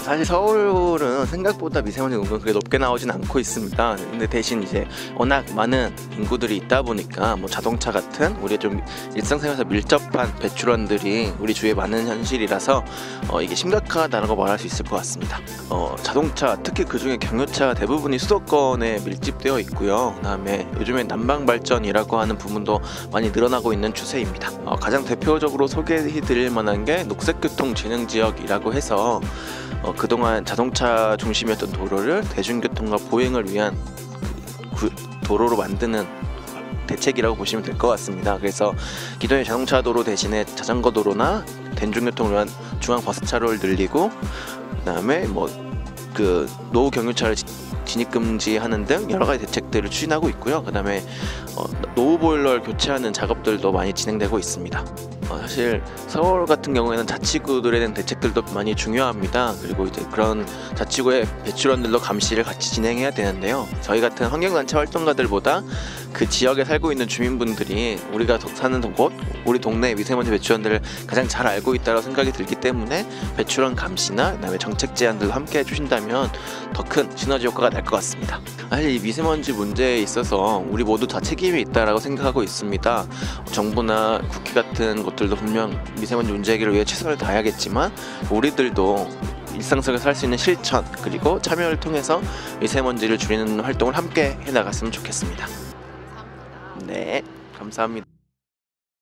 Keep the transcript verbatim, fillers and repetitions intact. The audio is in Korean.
사실 서울은 생각보다 미세먼지 농도는 그렇게 높게 나오진 않고 있습니다. 근데 대신 이제 워낙 많은 인구들이 있다 보니까 뭐 자동차 같은 우리 좀 일상생활에서 밀접한 배출원들이 우리 주위에 많은 현실이라서 어, 이게 심각하다는 거 말할 수 있을 것 같습니다. 어, 자동차, 특히 그 중에 경유차 대부분이 수도권에 밀집되어 있고요. 그 다음에 요즘에 난방발전이라고 하는 부분도 많이 늘어나고 있는 추세입니다. 어, 가장 대표적으로 소개해드릴 만한 게 녹색교통진흥지역이라고 해서 어, 그동안 자동차 중심이었던 도로를 대중교통과 보행을 위한 구, 도로로 만드는 대책이라고 보시면 될 것 같습니다. 그래서 기존의 자동차 도로 대신에 자전거 도로나 대중교통을 위한 중앙버스차로를 늘리고, 그 다음에 뭐 그 노후 경유차를 진입 금지하는 등 여러 가지 대책들을 추진하고 있고요. 그 다음에 어, 노후 보일러를 교체하는 작업들도 많이 진행되고 있습니다. 어, 사실 서울 같은 경우에는 자치구들에 대한 대책들도 많이 중요합니다. 그리고 이제 그런 자치구의 배출원들도 감시를 같이 진행해야 되는데요. 저희 같은 환경단체 활동가들보다 그 지역에 살고 있는 주민분들이 우리가 사는 곳, 우리 동네의 미세먼지 배출원들을 가장 잘 알고 있다고 생각이 들기 때문에 배출원 감시나 그다음에 정책 제안들도 함께 해주신다면 더 큰 시너지 효과가 날 것 같습니다. 사실 이 미세먼지 문제에 있어서 우리 모두 다 책임이 있다라고 생각하고 있습니다. 정부나 국회 같은 곳들도 분명 미세먼지 문제 해결을 위해 최선을 다해야겠지만 우리들도 일상속에서 할 수 있는 실천 그리고 참여를 통해서 미세먼지를 줄이는 활동을 함께 해나갔으면 좋겠습니다. 감사합니다. 네, 감사합니다.